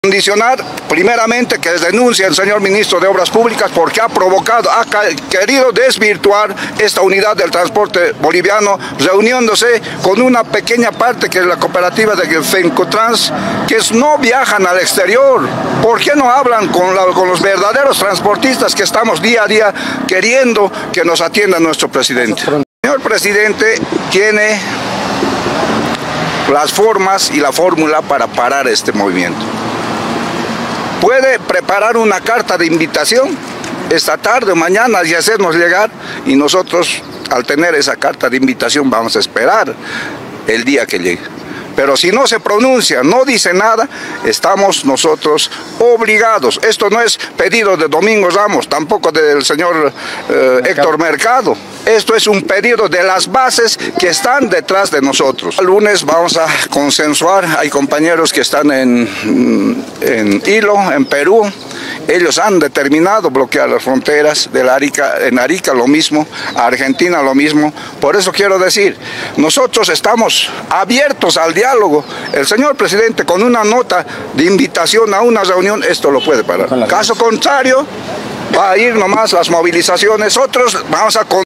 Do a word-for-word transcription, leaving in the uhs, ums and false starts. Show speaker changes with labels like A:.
A: Condicionar primeramente que denuncie el señor ministro de Obras Públicas porque ha provocado, ha querido desvirtuar esta unidad del transporte boliviano, reuniéndose con una pequeña parte que es la cooperativa de Fencotrans, que no viajan al exterior. ¿Por qué no hablan con, la, con los verdaderos transportistas que estamos día a día queriendo que nos atienda nuestro presidente? El señor presidente tiene las formas y la fórmula para parar este movimiento. Puede preparar una carta de invitación esta tarde o mañana y hacernos llegar, y nosotros al tener esa carta de invitación vamos a esperar el día que llegue. Pero si no se pronuncia, no dice nada, estamos nosotros obligados. Esto no es pedido de Domingo Ramos, tampoco del señor eh, Héctor Mercado. Esto es un pedido de las bases que están detrás de nosotros. El lunes vamos a consensuar, hay compañeros que están en, en Hilo, en Perú. Ellos han determinado bloquear las fronteras de la Arica, en Arica lo mismo, Argentina lo mismo. Por eso quiero decir, nosotros estamos abiertos al diálogo. El señor presidente con una nota de invitación a una reunión, esto lo puede parar. Caso contrario, va a ir nomás las movilizaciones, otros vamos a...